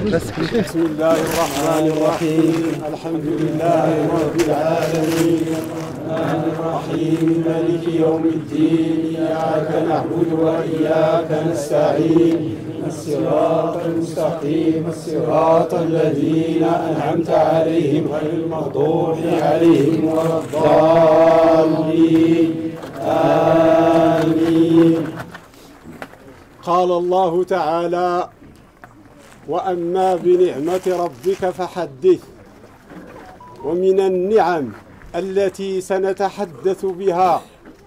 بسم الله الرحمن الرحيم. الحمد لله رب العالمين الرحمن الرحيم مالك يوم الدين. إياك نعبد وإياك نستعين. الصراط المستقيم الصراط الذين أنعمت عليهم غير المغضوب عليهم ولا الضالين. آمين. قال الله تعالى: وأما بنعمة ربك فحدث. ومن النعم التي سنتحدث بها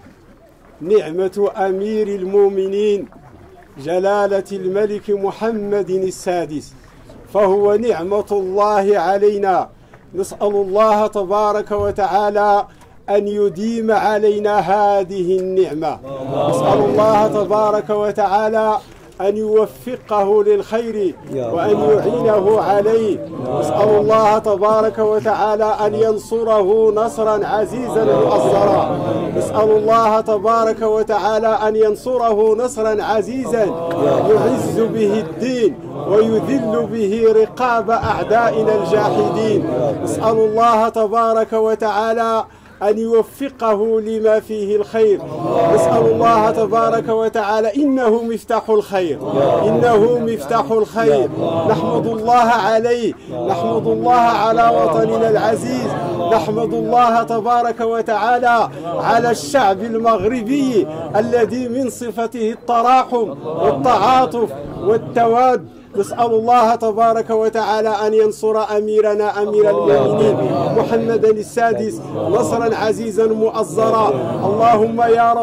نعمة أمير المؤمنين جلالة الملك محمد السادس، فهو نعمة الله علينا. نسأل الله تبارك وتعالى أن يديم علينا هذه النعمة. نسأل الله تبارك وتعالى أن يوفقه للخير وأن يعينه عليه. نسأل الله تبارك وتعالى أن ينصره نصرا عزيزا مؤزرا. نسأل الله تبارك وتعالى أن ينصره نصرا عزيزا يعز به الدين ويذل به رقاب أعدائنا الجاحدين. نسأل الله تبارك وتعالى أن يوفقه لما فيه الخير. نسأل الله تبارك وتعالى، إنه مفتاح الخير، إنه مفتاح الخير. نحمد الله عليه، نحمد الله على وطننا العزيز، نحمد الله تبارك وتعالى على الشعب المغربي الذي من صفته التراحم والتعاطف والتواد. نسأل الله تبارك وتعالى أن ينصر أميرنا أمير المؤمنين محمدا السادس نصرا عزيزا مؤزرا. اللهم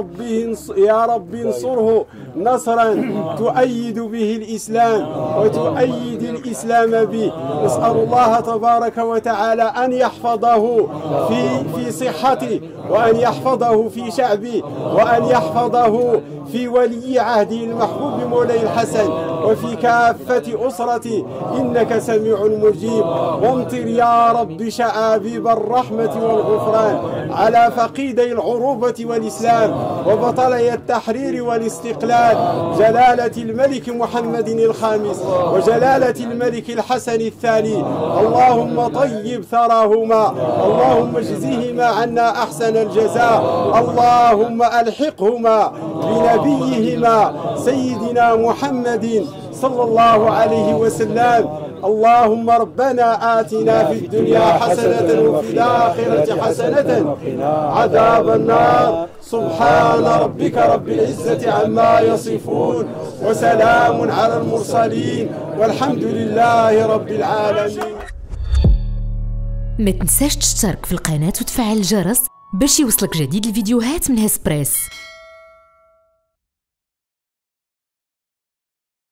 يا رب انصره نصرا تؤيد به الإسلام وتؤيد الإسلام به. نسأل الله تبارك وتعالى أن يحفظه في صحته، وأن يحفظه في شعبه، وأن يحفظه في ولي عهده المحبوب مولاي الحسن، وفي كافة أسرتي، إنك سميع مجيب. وامطر يا رب شعابيب الرحمة والغفران على فقيدي العروبة والإسلام وبطلي التحرير والاستقلال، جلالة الملك محمد الخامس وجلالة الملك الحسن الثاني. اللهم طيب ثراهما، اللهم اجزهما عنا أحسن الجزاء. اللهم ألحقهما بنبيهما سيدنا محمد صلى الله عليه وسلم. اللهم ربنا آتنا في الدنيا حسنة وفي الآخرة حسنة وقنا عذاب النار. سبحان ربك رب العزة عما يصفون، وسلام على المرسلين، والحمد لله رب العالمين. ما تنساش تشترك في القناة وتفعل الجرس باش يوصلك جديد الفيديوهات من هسبريس.